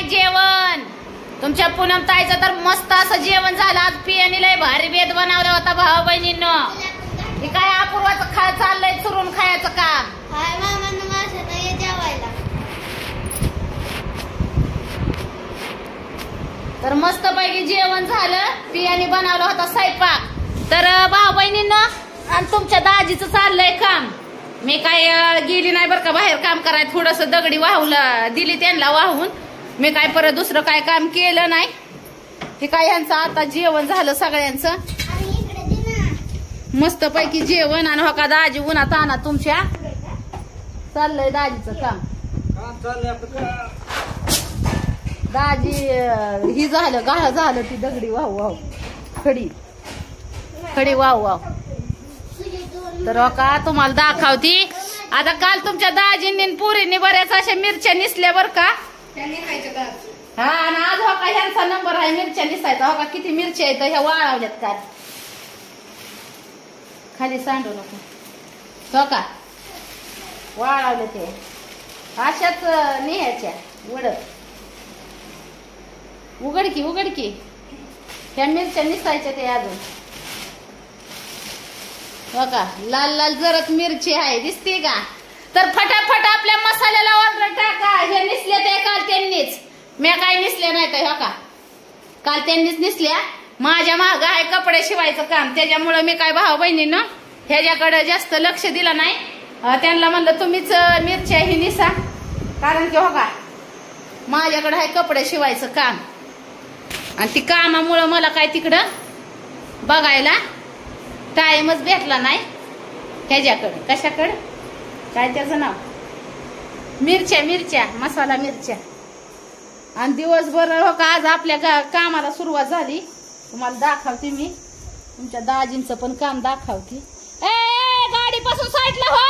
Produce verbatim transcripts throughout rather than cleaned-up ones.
जेवण तुमच्या पूनम ताईचं तर मस्त असं जेवण झालं आज. पियानी लय भारी बेत बनवला होता भाऊ बहिणींनो. हे काय अपूर्वाचं खा चाललंय चुरून खायचं काम. तर मस्त पैकी जेवण झालं. पियानी बनवला होता स्वयंपाक. तर भाऊ बहिणींनो आणि तुमच्या दाजीचं चाललंय काम. मी काय गेली नाही बरं का बाहेर काम करायला. थोडस दगडी वाहूला दिली त्यांना वाहून. मी काय परत दुसरं काय काम केलं नाही. हे काय यांचं आता जेवण झालं सगळ्यांचं मस्त पैकी जेवण. आणि हो का दाजी उन्हात आणा तुमच्या चाललंय दाजीचं काम. दाजी ही झालं गाळ झालं ती दगडी वाहू वाहू खडी खडी वाहू वाहू. तर हो का तुम्हाला दाखवती आता. काल तुमच्या दाजींनी पुरींनी बऱ्याच अशा मिरच्या निसल्या बर का. हा आणि आज हो का ह्यांचा नंबर आहे मिरच्या निसायचा. हो का किती मिरच्या आहेत ह्या वाळवल्यात काल. खाली सांडू नको हो का वाळवले ते अशाच नेह्याच्या उडत. उघडकी उघडकी ह्या मिरच्या निसायच्या ते अजून हो का. लाल लाल जरत मिरची आहे दिसते का. तर फटाफट आपल्या मसाल्याला ऑर्डर टाका. हे निसले ते काल त्यांनीच. मी काय निसले नाही तर हो का काल त्यांनीच निसल्या. माझ्या माग आहे कपडे शिवायचं काम. त्याच्यामुळे मी काय भाऊ बहिणीनं ह्याच्याकडे जास्त लक्ष दिलं नाही. त्यांना म्हणलं तुम्हीच मिरच्या ही निसा कारण की हो का माझ्याकडे आहे कपडे शिवायचं काम. आणि ती कामामुळं मला काय तिकडं बघायला टाइमच भेटला नाही. ह्याच्याकडे कशाकडे काय त्याचं नाव मिरच्या मिरच्या मसाला मिरच्या. आणि दिवसभर हो का आज आपल्या कामाला सुरुवात झाली. तुम्हाला दाखवते मी तुमच्या दाजींचं पण काम दाखवते. ए गाडीपासून साईडला हो.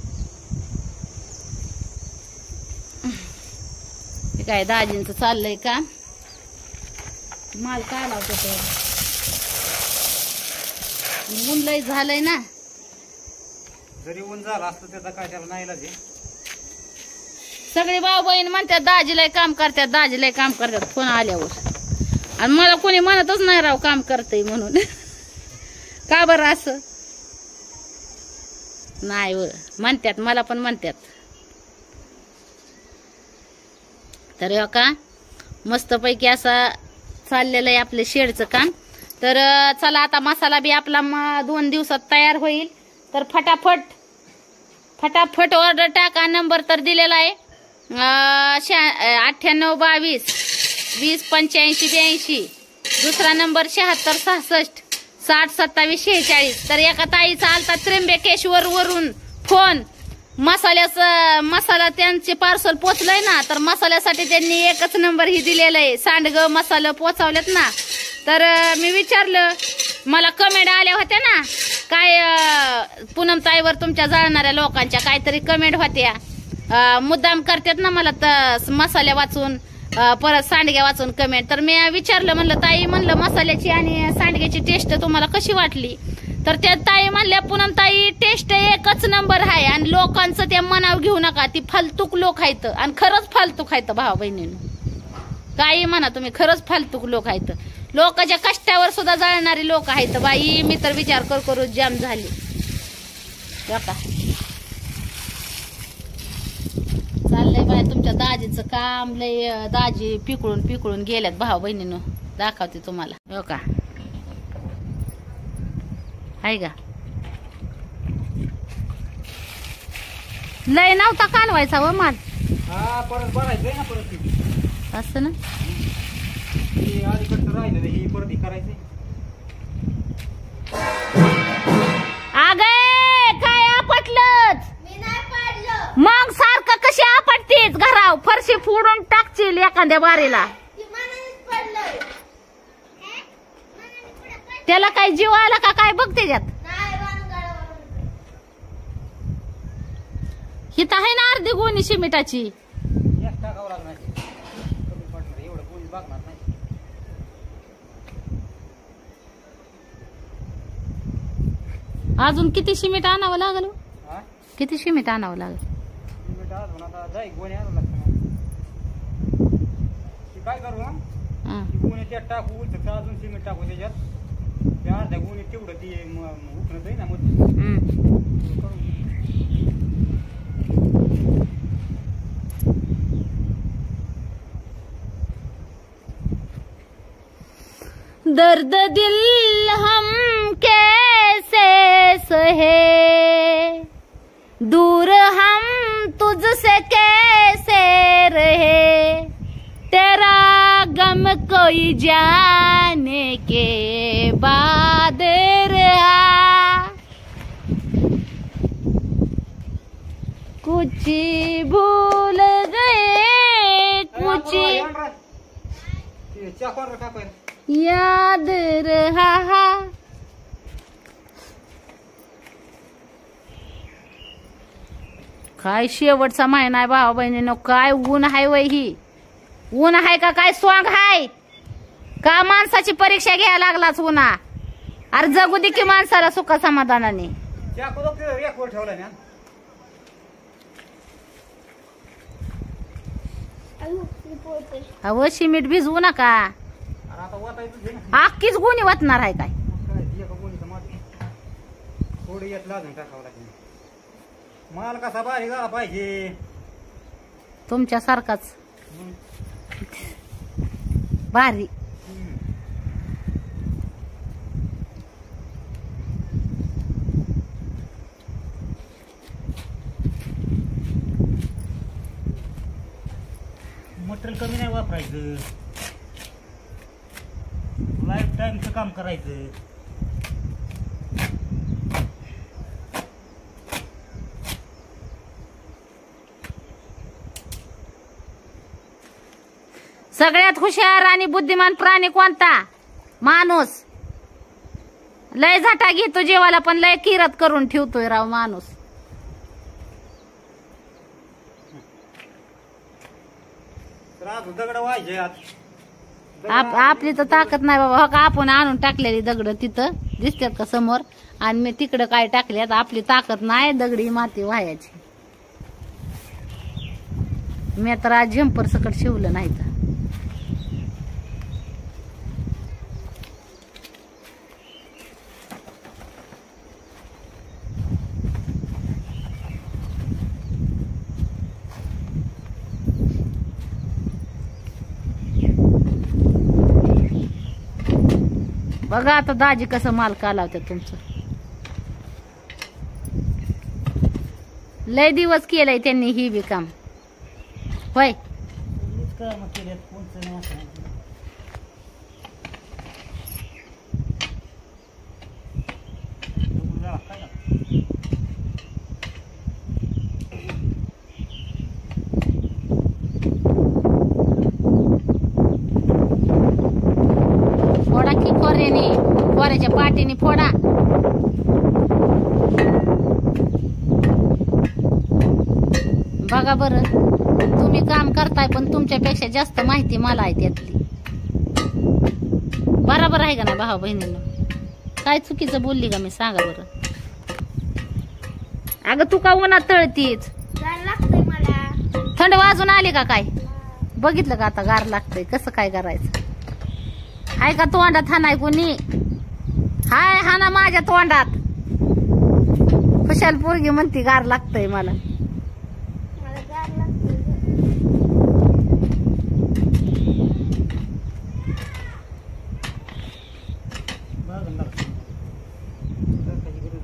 काय दाजींचं चाललंय काम. माल काय लावतो ते ऊन लय झालंय ना. जरी ऊन झालं असतं त्याचा काय त्याला नाही लागे. सगळे भाऊ बहीण म्हणतात दाजीला काम करतात दाजीला काम करतात फोन आल्यावर. आणि मला कोणी म्हणतच नाही राव काम करतय म्हणून. का बरं असं नाही व म्हणतात मला पण म्हणतात. तर हो का मस्त पैकी असं चाललेलं आहे आपलं शेडचं काम. तर चला आता मसाला बी आपला दोन दिवसात तयार होईल. तर फटाफट फटाफट ऑर्डर टाका. नंबर तर दिलेला आहे अठ्ठ्याण्णव बावीस वीस पंच्याऐंशी ब्याऐंशी. दुसरा नंबर शहात्तर सहासष्ट साठ सत्तावीस शेहेचाळीस. तर एका ताईचा आलता त्र्यंबकेश्वर वरून फोन. मसाल्याचं मसाला त्यांचे पार्सल पोचलंय ना. तर मसाल्यासाठी त्यांनी एकच नंबर ही दिलेला आहे. सांडग मसाला पोचवलेत ना. तर मी विचारलं मला कमेंट आल्या होत्या ना काय पूनम ताईवर तुमच्या जाळणाऱ्या लोकांच्या काहीतरी कमेंट होत्या. मुद्दाम करतात ना मला तर मसाल्या वाचून परत सांडग्या वाचून कमेंट. तर मी विचारलं म्हणलं ताई म्हणलं मसाल्याची आणि सांडग्याची टेस्ट तुम्हाला कशी वाटली. तर त्या ताई म्हणल्या पूनम ताई टेस्ट एकच नंबर आहे. आणि लोकांचं त्या मनाव घेऊ नका. ती फालतूक लोक आहेत. आणि खरंच फालतूक आहेत भाऊ बहिणीनं. काही म्हणा तुम्ही खरंच फालतूक लोक आहेत. लोकांच्या कष्टावर सुद्धा जळणारी लोक आहेत बाई. मी तर विचार कर करू जाम झाली. चाललंय बाय तुमच्या दाजीचं काम. लय दाजी पिकळून पिकळून गेल्यात भाऊ बहिणीनं. दाखवते तुम्हाला हो का आहे का. लय नव्हता कानवायचा व माल परत बघायचंय ना परत असं ना. अलीकडचं राहिलेलं ही परत करायचंय. अगे काय आपटलंच मग सारखं कशी आपटतीस घराव. फरशी फोडून टाकशील एखाद्या बारीला. त्याला काय जीव आला का काय बघ त्याच्यात. हित आहे ना अर्धी गोणी सिमेंटाची. अजून किती सिमेंट आणावं लागल. किती सिमेंट आणावं लागल. काय करू मग हं. गुन्हे त्यात टाकू उलट अजून सिमेंट टाकू त्याच्यात त्या अर्ध्या गुन्हे तेवढं ती उतरत आहे ना मग हं. करू. दर्द दिल हम कैसे सहे, दूर हम तुझसे कैसे रहे, तेरा गम कोई जाने के बाद रहा, कुछ भूल गए कुछ ते चाकूवर का पाहिजे याद रहा. काय शेवटचा महिना आहे भावा बहिणीनो. काय ऊन आहे वय ही. ऊन आहे का काय स्वांग आहे का माणसाची परीक्षा घ्यायला लागलाच उन्हा. अरे जगू दे की माणसाला सुख समाधानाने. चाकू तो एक वर ठेवला ना अहो सिमेंट भिजवू नका. अरे आता वाटायचं घे ना अख्खीच गुणी वाटणार आहे काय. मग काय एका गुन्हेचं माती थोडी येत लाजून टाकावं लागेल. माल कसा बारीक झाला पाहिजे तुमच्यासारखाच मग. भारी. हम्म. मटेरियल कमी नाही वापरायचं. लाईफ टाईमचं काम करायचं. सगळ्यात हुशार आणि बुद्धिमान प्राणी कोणता. माणूस. लय झाटा घेतो जेवायला पण लय किरत करून ठेवतोय राव माणूस. तर आज दगड व्हायचे आत. आप आपली तर ताकद नाही बाबा. हो का आपण आणून टाकलेली दगड तिथं दिसतात का समोर. आणि मी तिकडं काय टाकल्यात. आपली ताकद नाही दगडी माती व्हायची. मी तर आज झंपर सकट शिवलं नाही तर. बघा आता दाजी कसं माल कालावतात तुमचं. लय दिवस केलंय त्यांनी ही बी काम. होय इतकं मग केल्यात कोणचं नाही असं. बघून जा, काय ना. फोडा की खोऱ्याने. खोऱ्याच्या पाठीने फोडा. बघा बरं तुम्ही काम करताय पण तुमच्यापेक्षा जास्त माहिती मला आहे त्यातली. बरोबर आहे का नाही भावा बहिणींनो. काय चुकीचं बोलली का मी सांगा बरं. अगं तू का उन्हात तळतीच. थंड वाजून आली का काय. बघितलं का आता गार लागतंय कसं काय करायचं. हाय का तोंडात हाणाय कोणी. हाय हाना माझ्या तोंडात. खुशाल पोरगी म्हणती गार लागतंय मला. बघ ना. तर कधी कधी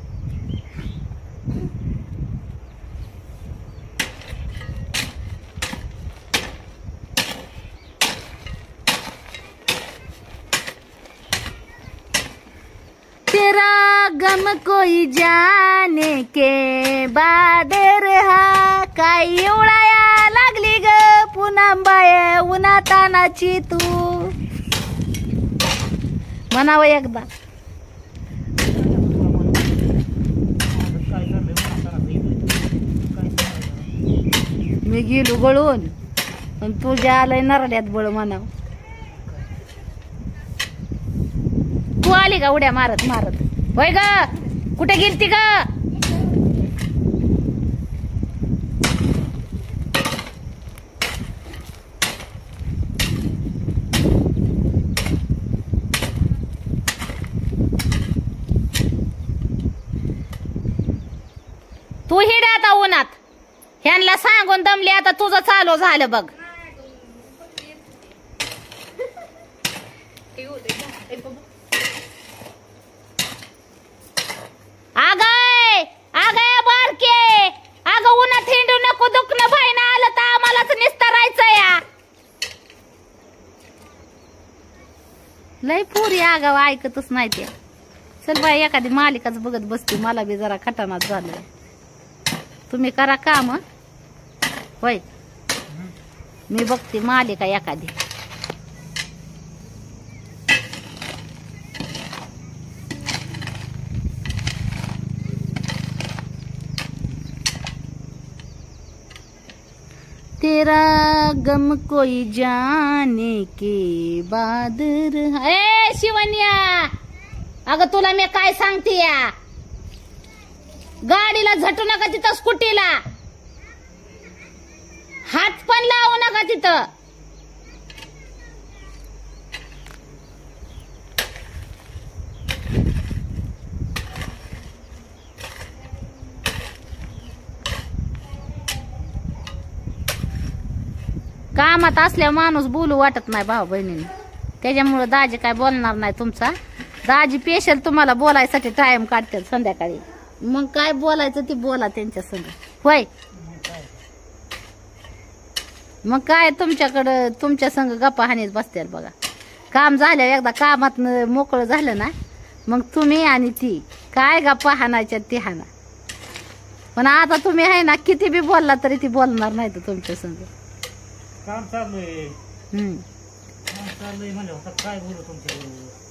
तेरा गम कोई जाने के बाद रहा. काय एवढाया लागली ग पुन्हा बाय उन्हा तानाची तू. म्हणावं एकदा. काय करलंय म्हणताना काय सांगायचं. मी गेलो गळून पण तुझ्या आलंय नरड्यात बळ म्हणाव. तू आली का उड्या मारत मारत. होय ग कुठे गेलती ग. आता उन्हात ह्यांना सांगून दमली आता तुझं चालू झालं बघ. अगं अगं बारके अगं उन्हात हिंडू नको दुखणं भाईना आलं तर आम्हालाच निस्तरायचं या. लय पुरी अगं ऐकतच नाही ते. चल बाई एखादी मालिकाच बघत बसते मला बी जरा खटानाच झालंय. तुम्ही करा काम होय मी बघते मालिका एखादी. तेरा गम कोई जाने के बाद. ए शिवन्या अगं तुला मी काय सांगते या गाडीला झटू नका तिथं स्कूटीला हात पण लावू नका तिथं. कामात असल्यावर माणूस बोलू वाटत नाही भाऊ बहिणीने त्याच्यामुळे दाजी काय बोलणार नाही तुमचा. दाजी पेशल तुम्हाला बोलायसाठी टाइम काढतात संध्याकाळी मग काय बोलायचं ते बोला त्यांच्या संग होय. मग काय तुमच्याकडं तुमच्या संग गप्पा हानीत बसतात बघा. काम झालं एकदा कामात मोकळं झालं ना मग तुम्ही आणि ती काय गप्पा हाणायच्या ती हाना. पण आता तुम्ही आहे ना किती बी बोलला तरी ती बोलणार नाही तर तुमच्या संग. काम चालू आहे हम्म काम चालू आहे म्हणजे काय बोलू तुमच्या